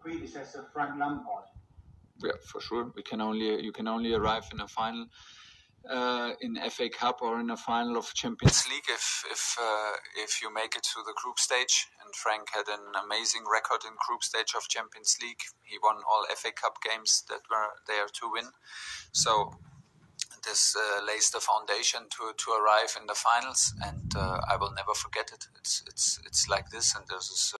predecessor Frank Lampard? Yeah, for sure. You can only arrive in a final in FA Cup or in a final of Champions League if you make it to the group stage. And Frank had an amazing record in group stage of Champions League. He won all FA Cup games that were there to win. So this lays the foundation to arrive in the finals, and I will never forget it. It's like this, and there's this